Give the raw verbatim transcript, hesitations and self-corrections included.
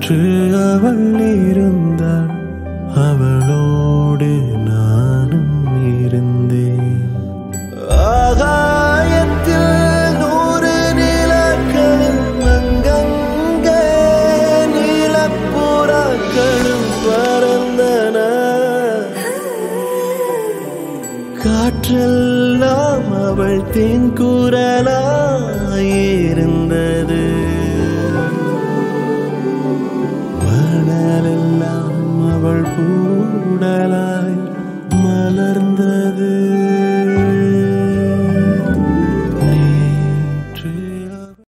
என்று அவள் இருந்தாள். அவளோடு நானும் இருந்தேன். ஆகாயத்தில் நூறு நிலக்களும் அங்கங்கே நீலப்புறாக்களும் பறந்தன. காற்றெல்லாம் அவள் தேன் குரலாயிருந்தது.